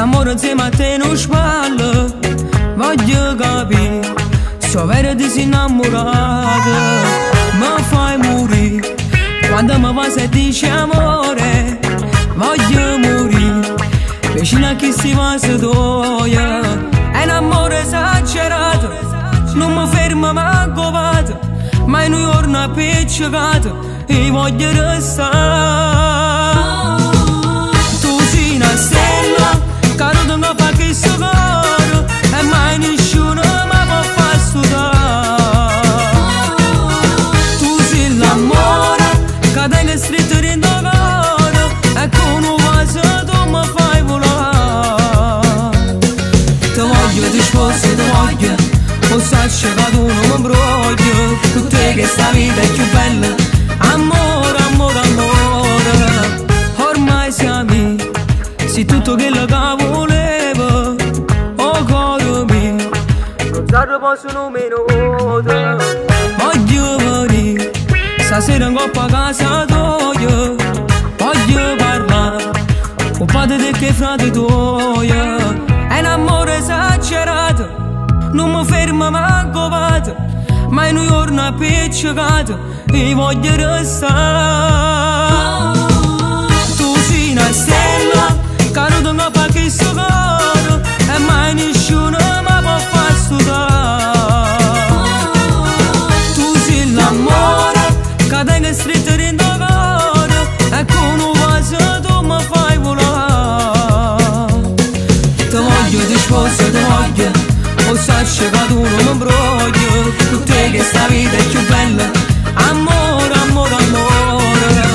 l'amore insieme a te non spalla. Voglio capire, so vero ti sei innamorata. Mi fai morire quando mi va se dici amore. Voglio morire vicino a chi si va se doia. È un amore esagerato, non mi fermo manco vado, ma in un giorno appiccicato e voglio restare. Tu sei una stella, caro non fa che sto coro, e mai nessuno mi può far sudare. Tu sei l'amore, che tengo stretto dentro il cuore, e con un vaso tu mi fai volare. Ti voglio, ti sposo, ti voglio, posso che tu non mi broglio, con te che sta vita è più bella. Amore, amore, amore, ormai siamo, sei tutto quello che volevo, oh cuore mio, non se ne possono meno. Voglio venire, stasera in coppa a casa tua, voglio parlare, un po' di te che frate tuoi. È un amore esagerato, non mi fermo manco vado, ma in un giorno appiccicato e voglio restare. Tu sei una stella, caro non fa che sto coro, e mai nessuno mi può far sudare. Tu sei l'amore, che tengo stretto dentro il cuore, e con un vaso tu mi fai volare. Ti voglio, ti sposo, ti voglio, posso che tu non mi broglio, con te che sta vita è più bella. Amore, amore, amore.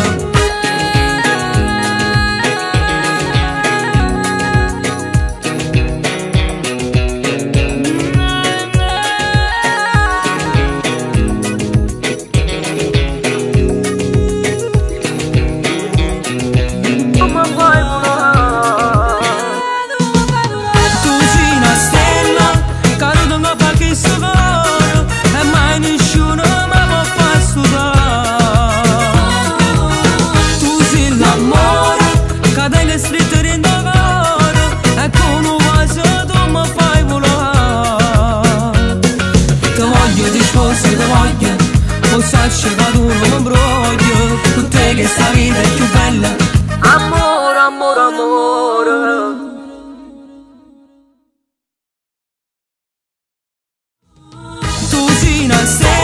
Tu sei una stella, caro non fa che sto coro, e mai nessuno mi può far sudare. Tu sei l'amore, che tengo stretto dentro il cuore, e con un vaso tu mi fai volare. Ti voglio, ti sposo, ti voglio, posso che tu non mi broglio, con te che sta vita è più bella. Amore, amore, amore. Tu sei una stella.